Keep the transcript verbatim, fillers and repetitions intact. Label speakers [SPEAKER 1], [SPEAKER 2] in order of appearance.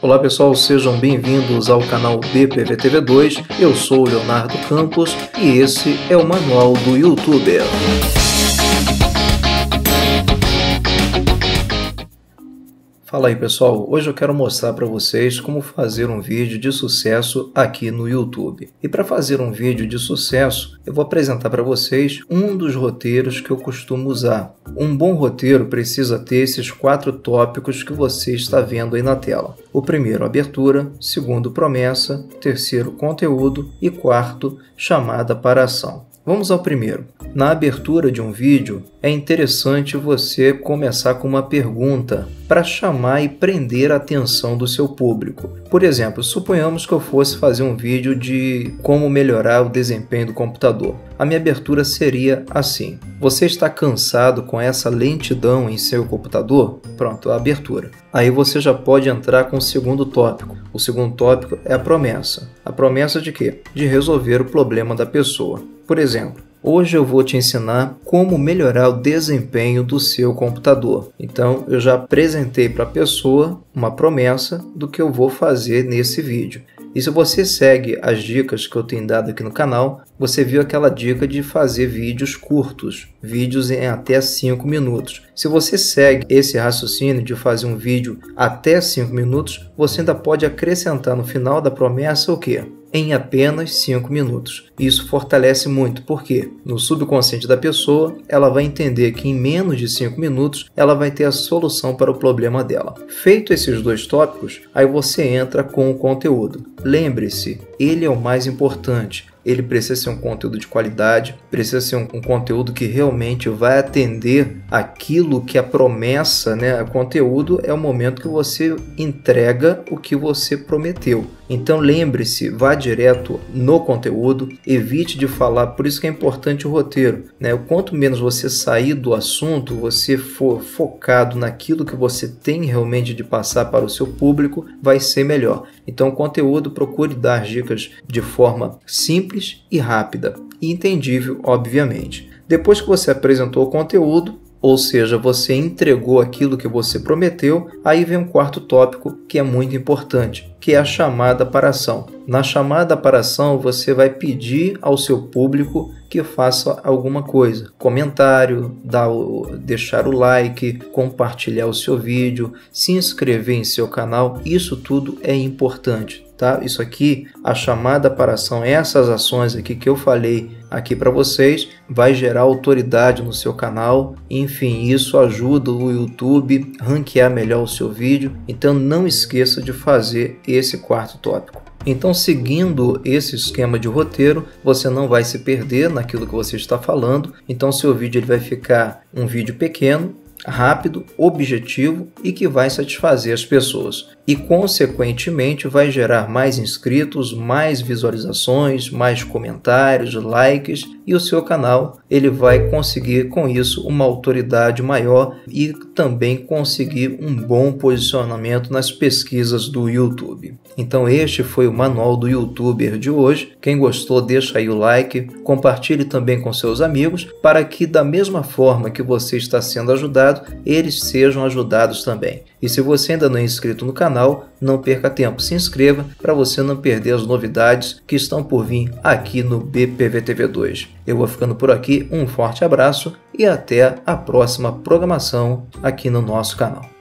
[SPEAKER 1] Olá pessoal, sejam bem-vindos ao canal B P V T V dois, eu sou o Leonardo Campos e esse é o Manual do Youtuber. Fala aí pessoal, hoje eu quero mostrar para vocês como fazer um vídeo de sucesso aqui no YouTube. E para fazer um vídeo de sucesso, eu vou apresentar para vocês um dos roteiros que eu costumo usar. Um bom roteiro precisa ter esses quatro tópicos que você está vendo aí na tela. O primeiro, abertura, segundo, promessa, terceiro, conteúdo e quarto, chamada para ação. Vamos ao primeiro. Na abertura de um vídeo, é interessante você começar com uma pergunta para chamar e prender a atenção do seu público. Por exemplo, suponhamos que eu fosse fazer um vídeo de como melhorar o desempenho do computador. A minha abertura seria assim: você está cansado com essa lentidão em seu computador? Pronto, a abertura. Aí você já pode entrar com o segundo tópico. O segundo tópico é a promessa. A promessa de quê? De resolver o problema da pessoa. Por exemplo, hoje eu vou te ensinar como melhorar o desempenho do seu computador. Então, eu já apresentei para a pessoa uma promessa do que eu vou fazer nesse vídeo. E se você segue as dicas que eu tenho dado aqui no canal, você viu aquela dica de fazer vídeos curtos, vídeos em até cinco minutos. Se você segue esse raciocínio de fazer um vídeo até cinco minutos, você ainda pode acrescentar no final da promessa o quê? Em apenas cinco minutos. Isso fortalece muito, porque no subconsciente da pessoa, ela vai entender que em menos de cinco minutos, ela vai ter a solução para o problema dela. Feito esses dois tópicos, aí você entra com o conteúdo. Lembre-se, ele é o mais importante. Ele precisa ser um conteúdo de qualidade, precisa ser um, um conteúdo que realmente vai atender aquilo que a promessa, né? O conteúdo é o momento que você entrega o que você prometeu. Então lembre-se, vá direto no conteúdo, evite de falar, por isso que é importante o roteiro, né? Quanto menos você sair do assunto, você for focado naquilo que você tem realmente de passar para o seu público, vai ser melhor. Então o conteúdo, procure dar dicas de forma simples e rápida e entendível, obviamente. Depois que você apresentou o conteúdo, ou seja, você entregou aquilo que você prometeu, aí vem um quarto tópico que é muito importante, que é a chamada para ação. Na chamada para ação, você vai pedir ao seu público que faça alguma coisa. Comentário, dar o, deixar o like, compartilhar o seu vídeo, se inscrever em seu canal, isso tudo é importante. Tá? Isso aqui, a chamada para ação, essas ações aqui que eu falei aqui para vocês, vai gerar autoridade no seu canal. Enfim, isso ajuda o YouTube a ranquear melhor o seu vídeo. Então não esqueça de fazer esse quarto tópico. Então, seguindo esse esquema de roteiro, você não vai se perder naquilo que você está falando. Então, seu vídeo ele vai ficar um vídeo pequeno, rápido, objetivo e que vai satisfazer as pessoas. E, consequentemente, vai gerar mais inscritos, mais visualizações, mais comentários, likes, e o seu canal ele vai conseguir com isso uma autoridade maior e também conseguir um bom posicionamento nas pesquisas do YouTube. Então este foi o Manual do Youtuber de hoje. Quem gostou, deixa aí o like, compartilhe também com seus amigos para que da mesma forma que você está sendo ajudado, eles sejam ajudados também. E se você ainda não é inscrito no canal, não perca tempo, se inscreva para você não perder as novidades que estão por vir aqui no B P V T V dois. Eu vou ficando por aqui, um forte abraço e até a próxima programação aqui no nosso canal.